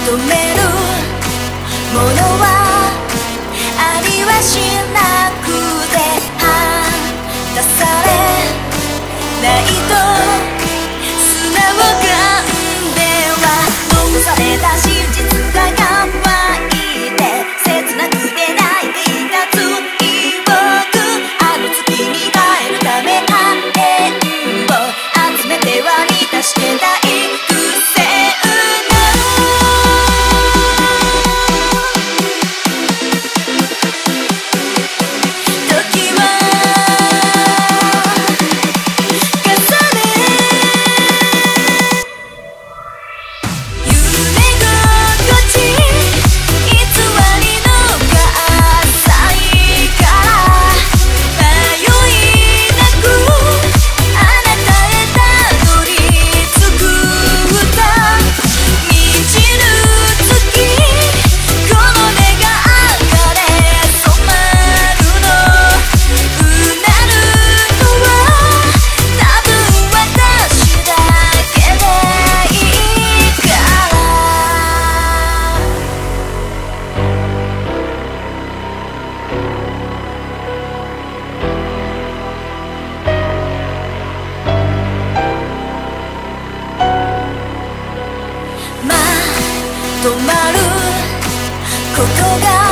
求めるものはありはしなくて離されないと砂を噛んでは残された真実が乾いて切なくて泣いていた追憶あの月に帰るため破片を集めては満たしてたい止まることが